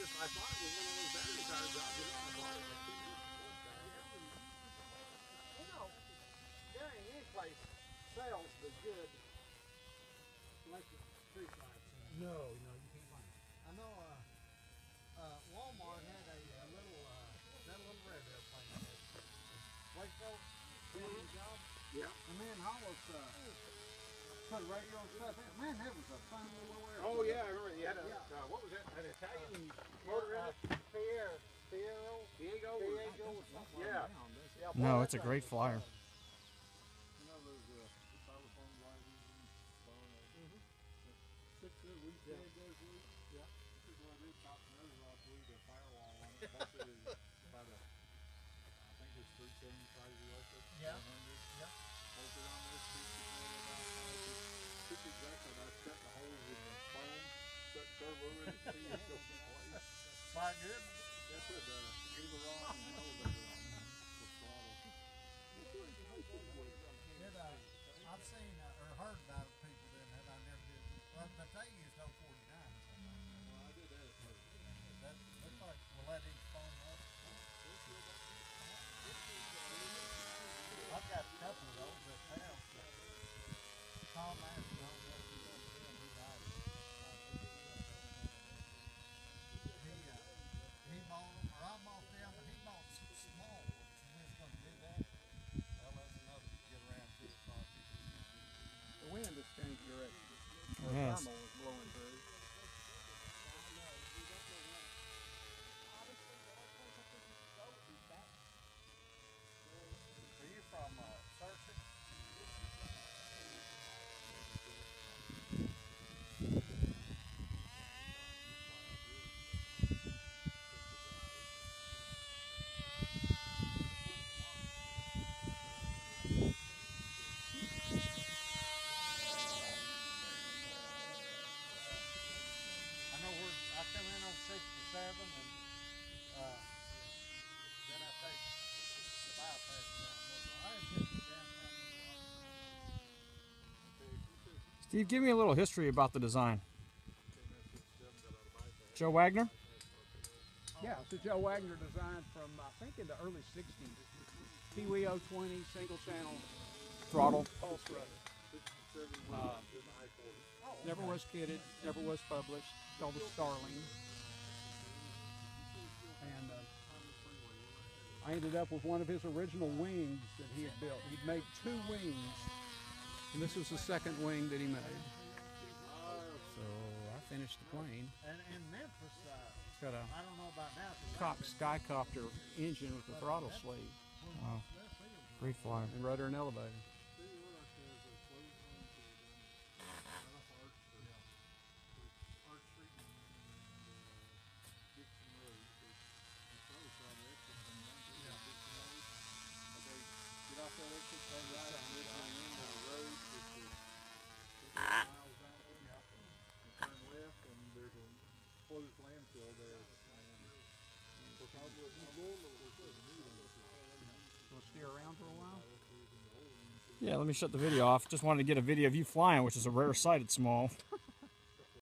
I thought it was one of those battery power jobs. You know, I bought it. You know, there ain't any place sells the good electric street lights. No, no, you can't find it. I know. Walmart had a little that little red airplane. Waco, job. Yeah. And man, Hollis put radio and stuff in. Man, that was a fun little airplane. Oh yeah, I remember. You had a what was that? An Italian motor in it? Diego or something. Yeah. No, it's a great flyer. You know those styrofoam lighters and 6 weekend goes loose. Yeah. This is one of these top nose rods with the firewall on it. Basically, about a, I think it's 375 electric. Yeah. 100. Yeah. Hold it on there, stick exactly. I cut the holes in the foam, cut curve over it, and see it goes in place. My goodness. That's what the aileron and elevator on for throttle. I've seen or heard about people doing that. I never did. But they used 049 or something. Well, I did that. That looks like will that each foam up? I've got a couple of those at the house. Tom Master, he died. He bought them, or I bought them, and he bought some small ones. And we was going to do that. Well, that's another get around to it. The wind has changed direction. The thermal is blowing through. Are you from Searcy? I know I come in on 67 and then I take the bypass down. I didn't get downtown. Steve, give me a little history about the design. Joe Wagner? Yeah, it's a Joe Wagner design from, I think, in the early 60s. Pee-wee 020, single channel. Throttle. Pulse rudder. Never was kitted, never was published. Called the Starling. And I ended up with one of his original wings that he had built. He'd made 2 wings, and this was the second wing that he made. So I finished the plane. And in Memphis, It's got a I don't know about now. Cox Skycopter engine with a throttle sleeve. Wow. Great flyer. And rudder and elevator. Want to steer around for a while? Yeah, let me shut the video off. Just wanted to get a video of you flying, which is a rare sight at small.